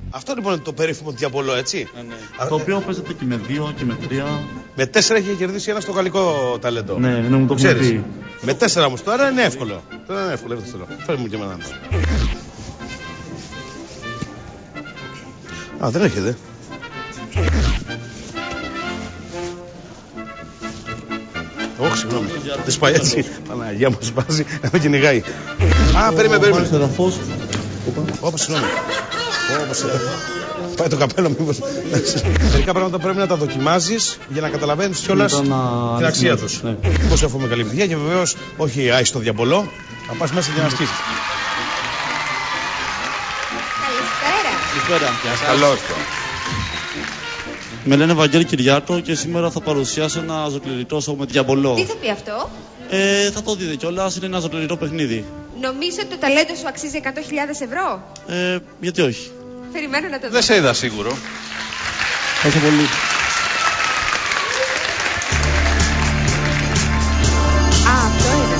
Αυτό λοιπόν είναι το περίφημο διαβολό, έτσι. Ναι. Το οποίο παίζεται και με 2 και με 3. Με 4 έχει κερδίσει ένα στο γαλλικό ταλέντο. Ναι, μου το ξέρει. Με 4 όμως τώρα είναι εύκολο. Τώρα είναι εύκολο, φέρε μου και εμένα. Α, δεν έχετε. Όχι, συγγνώμη. Δεν σπάει έτσι. Παναγία μου σπάζει να με κυνηγάει. Α, περίμενε. Όπως, συγγνώμη. Πάει το καπέλο, μήπως. Μερικά πράγματα πρέπει να τα δοκιμάζεις για να καταλαβαίνεις κιόλας την αξία τους. Πώς εύχομαι καλή επιτυχία και βεβαίως όχι άιστο διαβολό. Να πας μέσα και να ασκήσεις. Καλησπέρα. Καλώς το. Με λένε Βαγγέλη Κυριάκο και σήμερα θα παρουσιάσω ένα ζωκληρητό σοου με διαβολό. Τι θα πει αυτό? Θα το δείτε κιόλας, είναι ένα ζωκληρητό παιχνίδι. Νομίζω ότι το ταλέντο σου αξίζει 100.000 ευρώ. Γιατί όχι. Περιμένω να το δω. Δεν σε είδα σίγουρο. Ευχαριστώ πολύ. Α, αυτό είναι.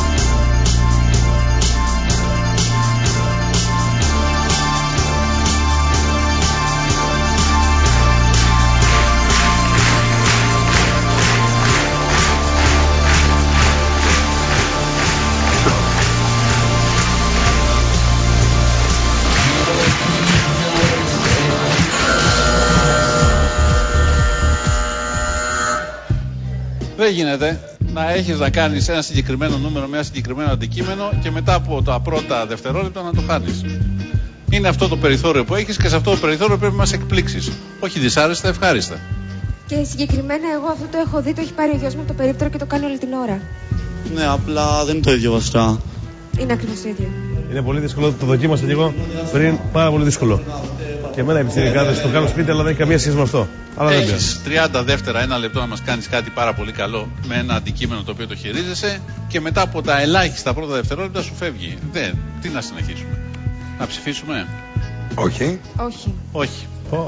Δεν γίνεται να έχεις να κάνεις ένα συγκεκριμένο νούμερο με ένα συγκεκριμένο αντικείμενο και μετά από τα πρώτα δευτερόλεπτα να το χάνεις. Είναι αυτό το περιθώριο που έχεις και σε αυτό το περιθώριο πρέπει να μας εκπλήξεις. Όχι δυσάρεστα, ευχάριστα. Και συγκεκριμένα εγώ αυτό το έχω δει, το έχει πάρει ο γιος μου το περίπτερο και το κάνει όλη την ώρα. Ναι, απλά δεν είναι το ίδιο βασικά. Είναι ακριβώς το ίδιο. Είναι πολύ δύσκολο, το δοκίμασα και εγώ πριν, πάρα πολύ δύσκολο. Και εμένα επιθυμικά το κάνω σπίτι, αλλά δεν έχει καμία σχέση με αυτό. Έχεις 30 δεύτερα, 1 λεπτό να μας κάνεις κάτι πάρα πολύ καλό με ένα αντικείμενο το οποίο το χειρίζεσαι και μετά από τα ελάχιστα πρώτα δευτερόλεπτα σου φεύγει. Τι να συνεχίσουμε. Να ψηφίσουμε? Όχι. Όχι. Όχι.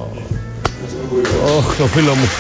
Όχι, το φίλο μου.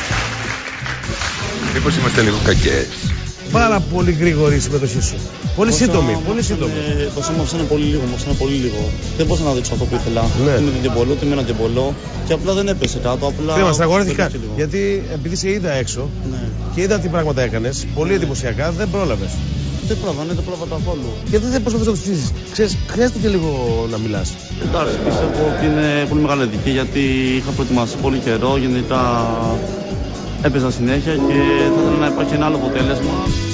Μήπως είμαστε λίγο κακές? Πάρα πολύ γρήγορη η συμμετοχή σου. Πολύ σύντομη. Πολύ σύντομη. Το σώμα μου είναι πολύ λίγο, πολύ λίγο. Δεν μπορούσα να δείξω αυτό που ήθελα. Ναι. Με την διαβολό, με έναν διαβολό και απλά δεν έπεσε κάτω. Απλά. Κρίμα, στραγγόριθηκα. Γιατί επειδή σε είδα έξω και είδα τι πράγματα έκανες, πολύ εντυπωσιακά, δεν πρόλαβες. Δεν πρόλαβα καθόλου. Γιατί δεν προσπαθείς να το ψήσεις? Ξέρεις, χρειάζεται και λίγο να μιλάς. Εντάξει, πιστεύω ότι είναι πολύ μεγάλη δική γιατί είχα προετοιμάσει πολύ καιρό. Γενικά έπαιζα συνέχεια και θα ήθελα να υπάρχει ένα άλλο αποτέλεσμα.